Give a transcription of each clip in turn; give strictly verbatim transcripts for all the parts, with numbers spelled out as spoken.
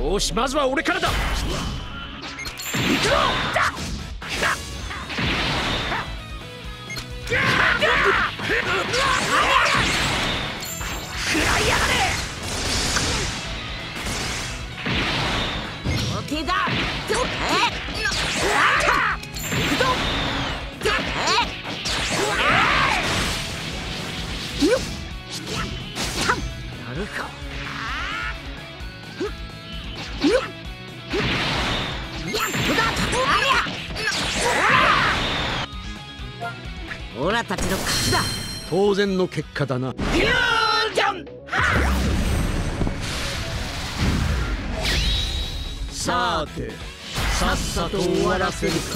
よし、まずは俺からだ。行くぞ。食らいやがれ。 手だ。えっ。行くぞ。やるか。オラたちの勝ちだ。 当然の結果だな。 フュージョン。 さて、さっさと終わらせるか。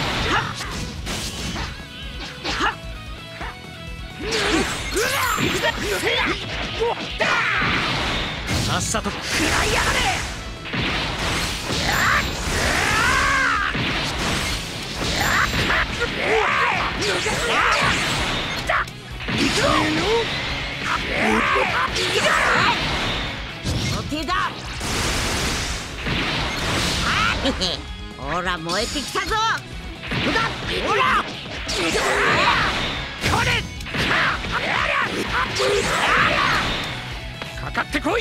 さっさと食らいやがれ。行くぞ。お手だ。ほら燃えてきたぞ。ほらこれかかってこい。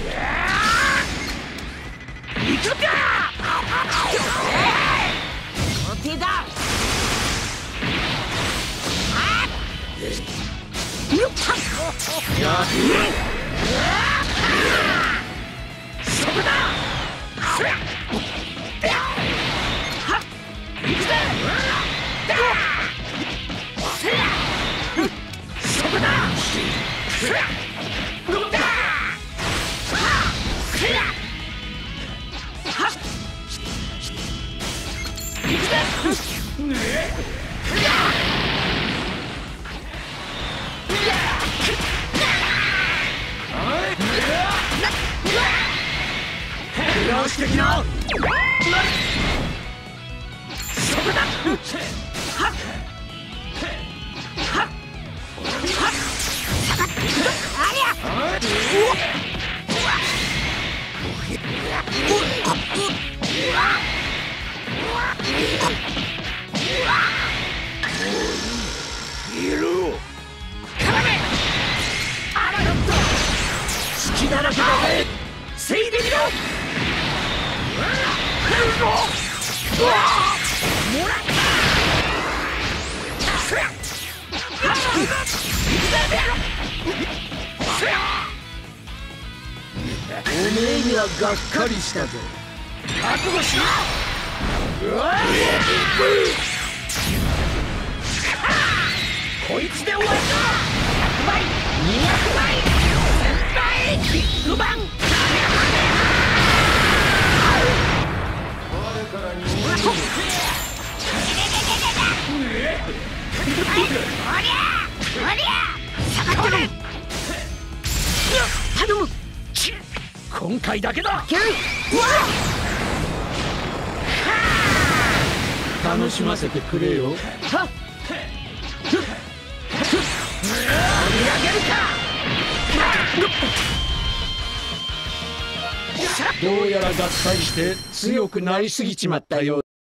行くか。お手だ。 やそこだ。行くぜ。そこだ。行くぜ。 よし、的な。 そこだ。ありゃ。 いる。 隙だらけだぜ。せいでみろ。もらった。 おめえにはがっかりしたぜ。 覚悟しろ。こいつで終わりだ。ひゃくばい、にひゃくばい、せんばい、ビッグバン。おりゃおりゃ下がってくれ。頼む。 今回だけだ。楽しませてくれよ。 はっ。盛り上げるか。 どうやら合体して強くなりすぎちまったよう